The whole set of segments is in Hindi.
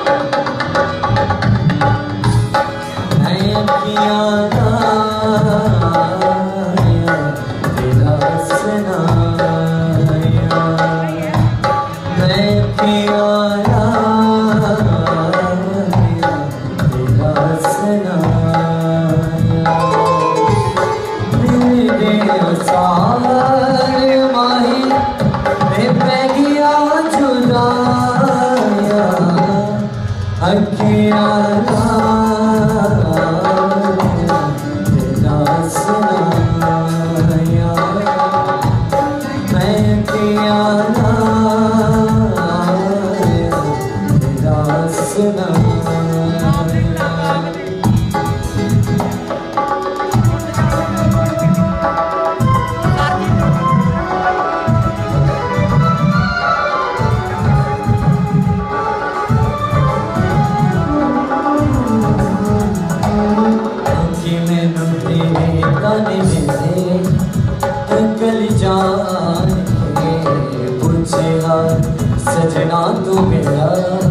सजना तू मेरा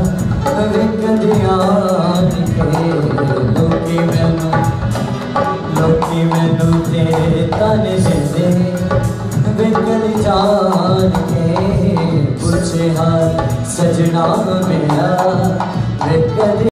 लोकी मैनू तेरे ताने देंदे विकल जान के पुछे हाल सजना मेरा विकल